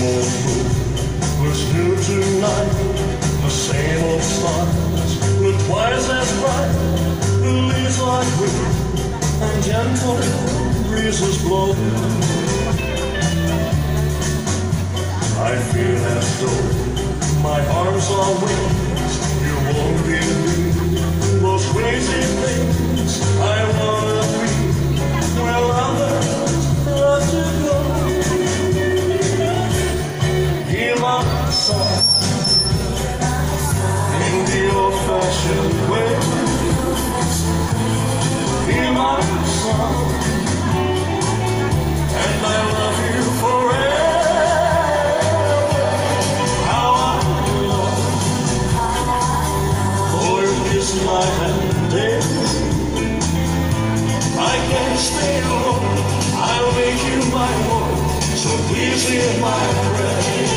old moon was new tonight. The same old stars look twice as bright. The leaves are green and gentle breezes blow. I feel as though my arms are wings. You won't believe those crazy things I wanna be where others love to go. Hear my song in the old-fashioned way. Hear my song, and I love you forever. How I love for your kiss night and day. I can't stay alone, I'll make you my own, so please hear my prayer.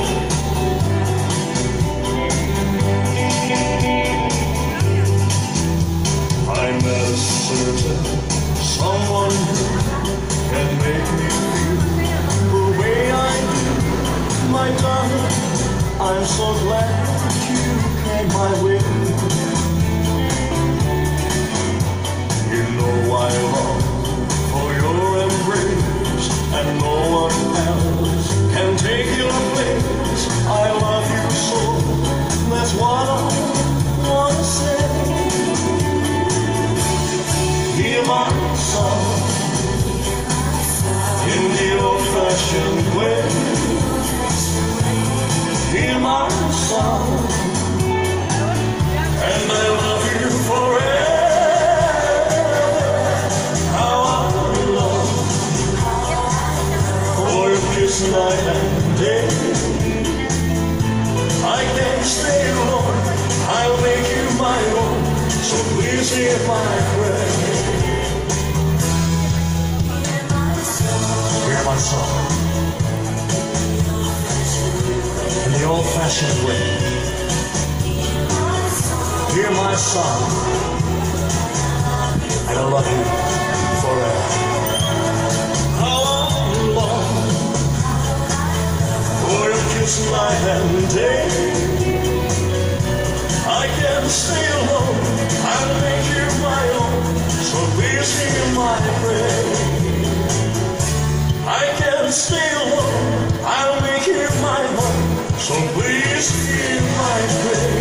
I met a certain someone who can make me feel the way I do. My darling, I'm so glad you came my way. You know I long for your embrace, and no one else can take your place. I love you so, that's what I wanna say. Hear my song in the old-fashioned way. Hear my song, and I love you forever. How I love for your kiss night and day. I can't stay alone, I'll make you my own, so please hear my prayer. Hear my song in the old-fashioned way. Hear my song, and I love you forever. How I long for your kiss night and day. I can't stay alone, I'll make you my own, so please hear my prayer. I can't stay alone, I'll make you my home, so please hear my prayer.